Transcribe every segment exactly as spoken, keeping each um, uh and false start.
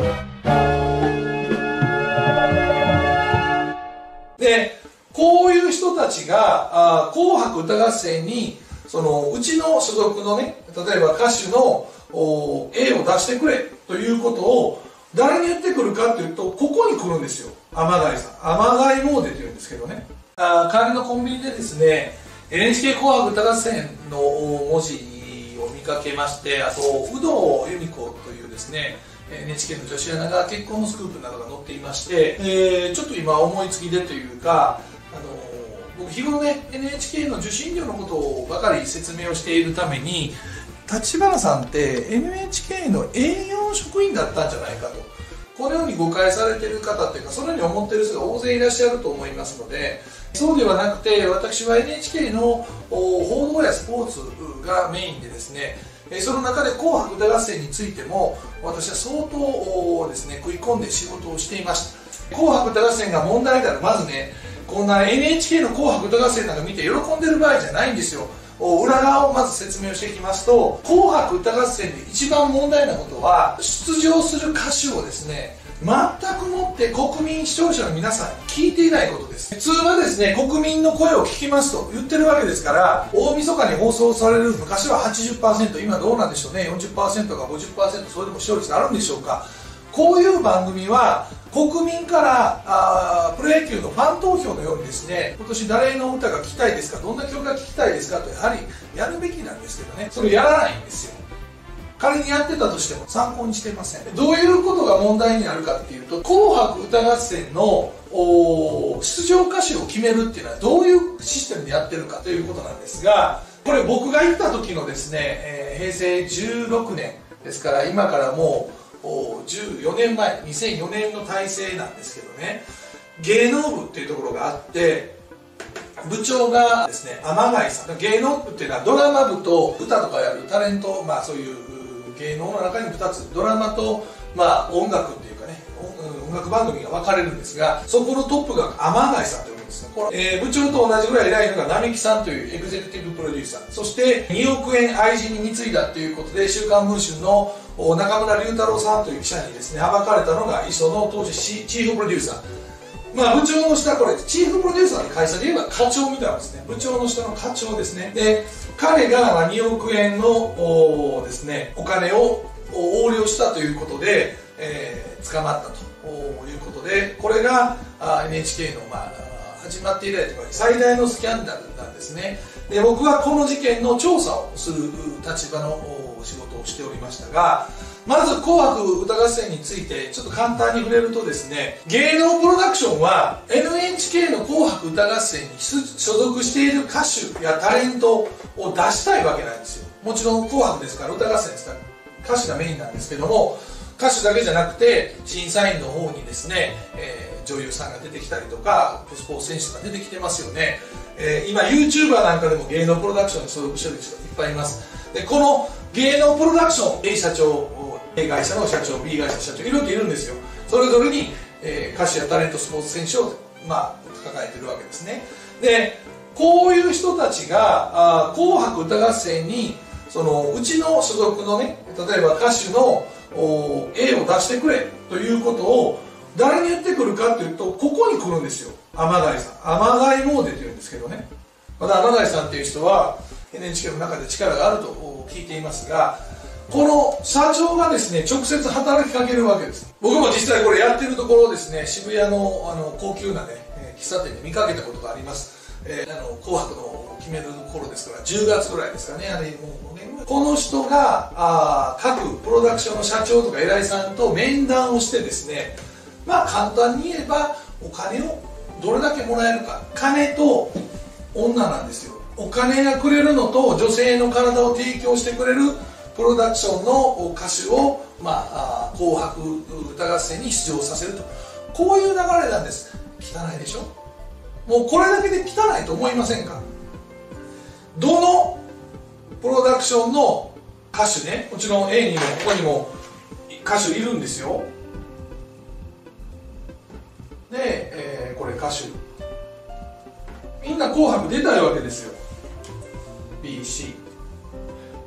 で、こういう人たちが、あ紅白歌合戦に、その、うちの所属のね、例えば歌手の A を出してくれということを、誰に言ってくるかっていうと、ここに来るんですよ。天貝さん。天貝詣でって言うんですけどね。あ帰りのコンビニでですね、エヌエイチケー 紅白歌合戦の文字を見かけまして、あと、有働由美子というですね、エヌエイチケー の女子アナが結婚のスクープなどが載っていまして、えー、ちょっと今思いつきでというか、あの僕日頃ね エヌエイチケー の受信料のことばかり説明をしているために、立花さんって エヌエイチケー の営業職員だったんじゃないかと、このように誤解されている方っていうか、そのように思っている人が大勢いらっしゃると思いますので、そうではなくて、私は エヌエイチケー の報道やスポーツがメインでですね、その中で紅白歌合戦についても私は相当ですね食い込んで仕事をしていました。紅白歌合戦が問題である、まずね、こんな エヌエイチケー の紅白歌合戦なんか見て喜んでる場合じゃないんですよ。裏側をまず説明をしていきますと、紅白歌合戦で一番問題なことは、出場する歌手をですね全くもって国民視聴者の皆さんに聞いていないことです。普通はですね、国民の声を聞きますと言ってるわけですから、大晦日に放送される昔は はちじゅっパーセント、 今どうなんでしょうね、 よんじゅっパーセント か ごじゅっパーセント、 それでも視聴率があるんでしょうか。こういう番組は国民からあプロ野球のファン投票のようにですね、今年誰の歌が聴きたいですか、どんな曲が聴きたいですかとやはりやるべきなんですけどね、それをやらないんですよ。仮にやってたとしても参考にしていません。どういうことが問題になるかっていうと、紅白歌合戦の出場歌手を決めるっていうのはどういうシステムでやってるかということなんですが、これ僕が行った時のですね、えー、へいせいじゅうろくねんですから、今からもうじゅうよねんまえ、にせんよねんの体制なんですけどね、芸能部っていうところがあって、部長がですね天貝さん。芸能部っていうのはドラマ部と歌とかやるタレント、まあそういう芸能の中にふたつ、ドラマと、まあ、音楽っていうかね、音楽番組が分かれるんですが、そこのトップが天貝さんというんですね。これ、えー、部長と同じぐらい偉いのが並木さんというエグゼクティブプロデューサー、そしてにおくえん愛人に貢いだということで週刊文春の中村龍太郎さんという記者にですね暴かれたのが磯の当時チーフプロデューサー。まあ部長の下、これチーフプロデューサーの会社で言えば課長みたいなんですね。部長の下の課長ですね。で彼がにおくえんのおですねお金を横領したということで、えー、捕まったということで、これが エヌエイチケー の、まあ、始まって以来というか最大のスキャンダルなんですね。で僕はこの事件の調査をする立場の仕事をしておりましたが、まず紅白歌合戦についてちょっと簡単に触れるとですね、芸能プロダクションは エヌエイチケー の紅白歌合戦に所属している歌手やタレントを出したいわけなんですよ。もちろん紅白ですから、歌合戦ですから歌手がメインなんですけども、歌手だけじゃなくて審査員の方にですね、えー、女優さんが出てきたりとかスポーツ選手が出てきてますよね。えー、今 YouTuber なんかでも芸能プロダクションに所属してる人がいっぱいいます。でこの芸能プロダクション A 社長、 A 会社の社長、 B 会社の社長、いろいろいるんですよ。それぞれに、えー、歌手やタレント、スポーツ選手を、まあ、抱えてるわけですね。でこういう人たちがあ紅白歌合戦にそのうちの所属のね、例えば歌手の A を出してくれということを誰に言ってくるかというと、ここに来るんですよ。天貝さん、天貝詣でというんですけどね。また天貝さんっていう人は エヌエイチケー の中で力があると聞いていますが、この社長がですね直接働きかけるわけです。僕も実際これやってるところをですね、渋谷のあの高級なね喫茶店で見かけたことがあります。えー、あの紅白の決める頃ですから、じゅうがつぐらいですかね、あれもうね、この人があ各プロダクションの社長とか偉いさんと面談をしてですね、まあ簡単に言えばお金をどれだけもらえるか、金と女なんですよ。お金がくれるのと女性の体を提供してくれるプロダクションの歌手を、まあ、紅白歌合戦に出場させると、こういう流れなんです。汚いでしょ。もうこれだけで汚いと思いませんか。どのプロダクションの歌手ね、もちろん A にもここにも歌手いるんですよ。で、えー、これ歌手みんな紅白出たいわけですよ。 ビーシー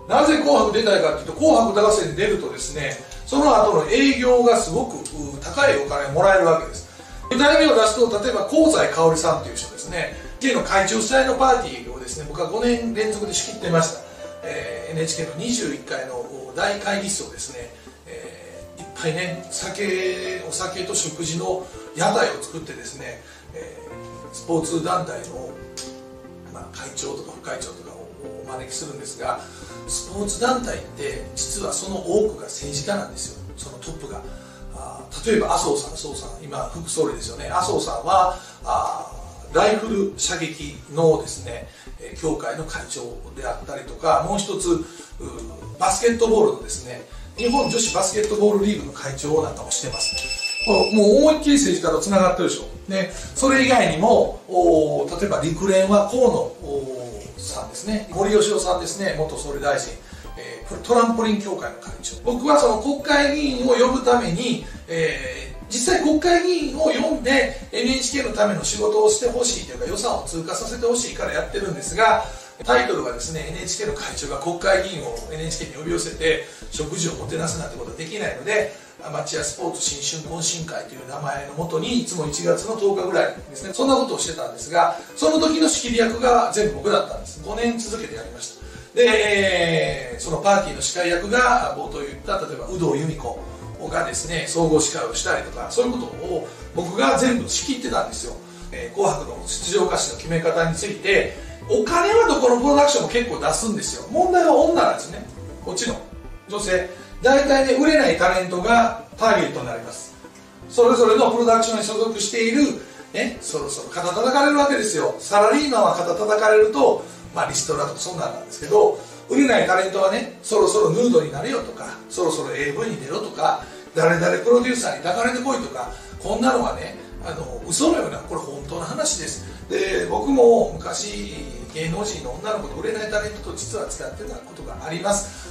なぜ紅白出たいかっていうと、紅白歌合戦に出るとですね、その後の営業がすごく高いお金をもらえるわけです。具体名を出すと、例えば香西かおりさんという人ですね、K の会長主催のパーティーをですね、僕はごねん連続で仕切ってました。えー、エヌエイチケー のにじゅういっかいの大会議室をですね、えー、いっぱいね、酒、お酒と食事の屋台を作ってですね、えー、スポーツ団体の、まあ、会長とか副会長とかをお招きするんですが、スポーツ団体って実はその多くが政治家なんですよ、そのトップが。あ例えば麻生さん、麻生さん、今副総理ですよね。麻生さんはあライフル射撃のですね協会の会長であったりとか、もう一つバスケットボールのですね日本女子バスケットボールリーグの会長なんかもしてます。もう思いっきり政治家とつながってるでしょ。でそれ以外にもお例えば陸連は河野さんですね、森喜朗さんですね、元総理大臣、えー、トランポリン協会の会長。僕はその国会議員を呼ぶために、えー実際国会議員を呼んで エヌエイチケー のための仕事をしてほしいというか予算を通過させてほしいからやってるんですが、タイトルがですね エヌエイチケー の会長が国会議員を エヌエイチケー に呼び寄せて食事をもてなすなんてことはできないので、アマチュアスポーツ新春懇親会という名前のもとにいつもいちがつのとおかぐらいですね、そんなことをしてたんですが、その時の仕切り役が全部僕だったんです。ごねん続けてやりました。で、えー、そのパーティーの司会役が冒頭言った例えば有働由美子がですね総合司会をしたりとか、そういうことを僕が全部仕切ってたんですよ。えー、紅白の出場歌手の決め方について、お金はどこのプロダクションも結構出すんですよ。問題は女なんですね。こっちの女性大体ね、売れないタレントがターゲットになります。それぞれのプロダクションに所属している、ね、そろそろ肩叩かれるわけですよ。サラリーマンは肩叩かれると、まあ、リストラとかそんなんなんですけど、売れないタレントはね、そろそろヌードになれよとか、そろそろ エーブイ に出ろとか、誰々プロデューサーに抱かれてこいとか、こんなのはね、あの嘘のような、これ本当の話です。で、僕も昔芸能人の女の子と売れないタレントと実は付き合ってたことがあります。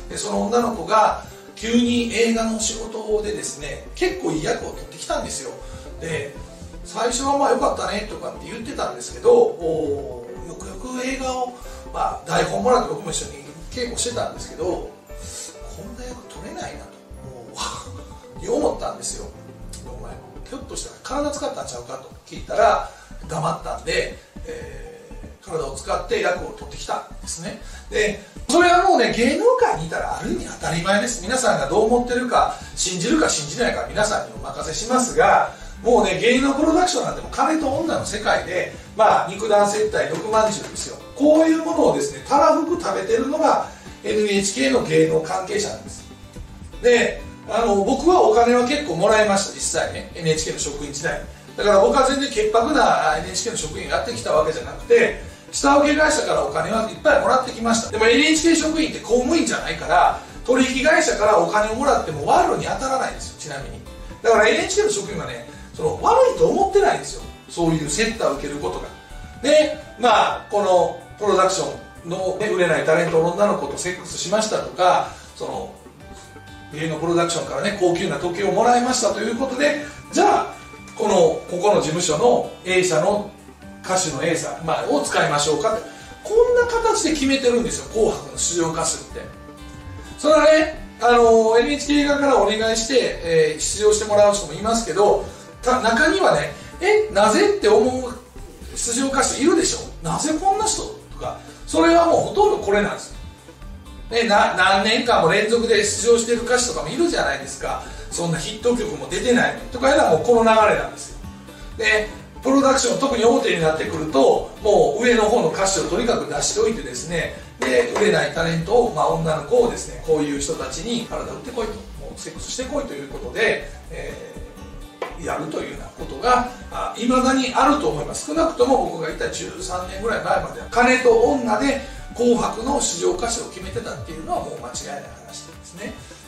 でその女の子が急に映画の仕事でですね、結構いい役を取ってきたんですよ。で最初はまあ良かったねとかって言ってたんですけど、およくよく映画を、まあ、台本もらって僕も一緒に稽古してたんですけど、こんな役取れないなと思ったんですよ。お前ひょっとしたら体使ったんちゃうかと聞いたら黙ったんで、えー、体を使って役を取ってきたんですね。でそれはもうね、芸能界にいたらある意味当たり前です。皆さんがどう思ってるか信じるか信じないか皆さんにお任せしますが、もうね、芸能プロダクションなんても金と女の世界で、まあ肉弾接待ろくまんじゅうですよ。こういうものをですねたらふく食べてるのが エヌエイチケー の芸能関係者なんです。であの僕はお金は結構もらいました、実際ね、 エヌエイチケー の職員時代に。だから僕は全然潔白な エヌエイチケー の職員やってきたわけじゃなくて、下請け会社からお金はいっぱいもらってきました。でも エヌエイチケー 職員って公務員じゃないから、取引会社からお金をもらっても賄賂に当たらないんですよ、ちなみに。だから エヌエイチケー の職員はね、その悪いと思ってないんですよ、そういう接待を受けることが。でまあこのプロダクションの、ね、売れないタレントの女の子とセックスしましたとか、その芸能プロダクションからね高級な時計をもらいましたということで、じゃあこのここの事務所の A 社の歌手の A さん、まあ、を使いましょうかって、こんな形で決めてるんですよ、紅白の出場歌手って。それはね、あの エヌエイチケー 側からお願いして、えー、出場してもらう人もいますけど、た中にはね、えなぜって思う出場歌手いるでしょ。なぜこんな人とか、それはもうほとんどこれなんですよ。ね、な何年間も連続で出場している歌手とかもいるじゃないですか。そんなヒット曲も出てないとかいうのはもうこの流れなんですよ。でプロダクション、特に大手になってくると、もう上の方の歌手をとにかく出しておいてですね、で売れないタレントを、まあ、女の子をですね、こういう人たちに体打ってこいと、もうセックスしてこいということで、えー、やるというようなことがいまだにあると思います。少なくとも僕がいたじゅうさんねんぐらい前までは金と女で紅白の出場歌手を決めてたっていうのはもう間違いない話なんですね。